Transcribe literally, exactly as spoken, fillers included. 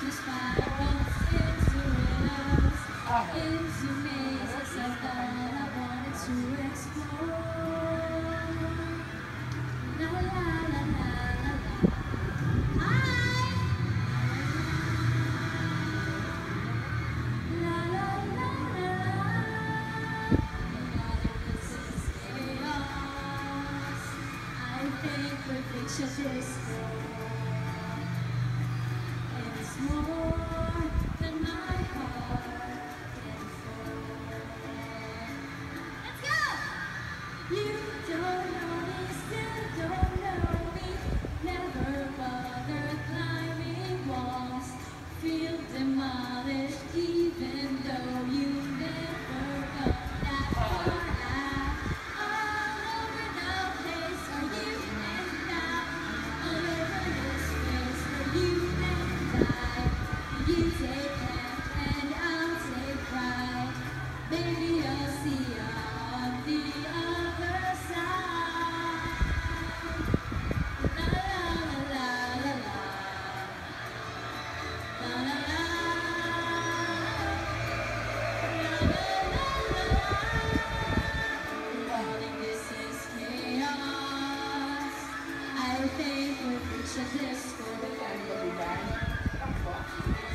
spirals into rhythms, into mazes I thought I wanted to explore. La la la la la la. I la la la la la. This is chaos. I think we're picture disco. It's more than my heart can hold. Let's go! You don't know me, still don't know me. Never bother climbing walls. Feel demolished even though you never got that far out. All over the place are you and I. All over this space are you and I. You take left and I'll take right. Maybe I'll see you on the other side. La la la la la. La la la. This is chaos. I think we're picture disco.